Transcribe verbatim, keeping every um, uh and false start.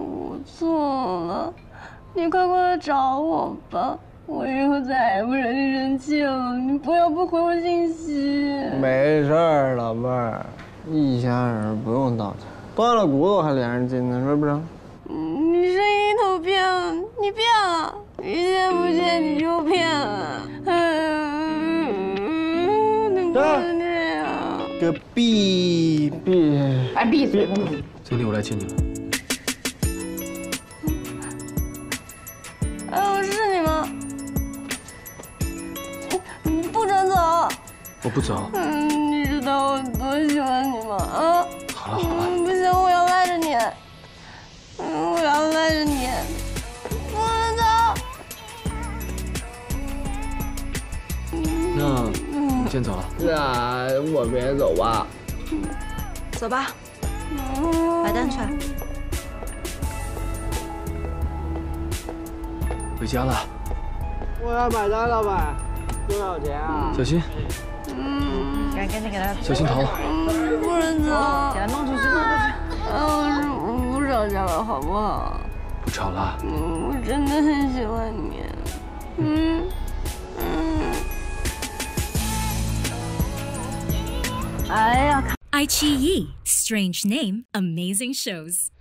我错了，你快过来找我吧。我以后再也不惹你生气了，你不要不回我信息。 没事儿，老妹儿，一家人不用道歉，断了骨头还连着筋呢，是不是？ 嗯，你声音都变了，你变了，一见不见你就变了。嗯，你不能这样。 个闭闭， 哎，闭嘴！ 经理，我来接你了。 哎，是你吗？你不准走！ 我不走。 嗯，你知道我多喜欢你吗？啊！ 好了好了， 嗯，不行，我要赖着你。嗯，我要赖着你，不能走。 那你先走了。 那我们也走吧。 走吧，买单去。 回家了。 我要买单，老板，多少钱啊？ 小心， 嗯， 赶紧给他小心头。 嗯，不能走， 给他弄出去，弄出去。 嗯，不吵架了，好不好？ 不吵了。 嗯，我真的很喜欢你。嗯嗯。 哎呀！ iQIYI, strange name, amazing shows.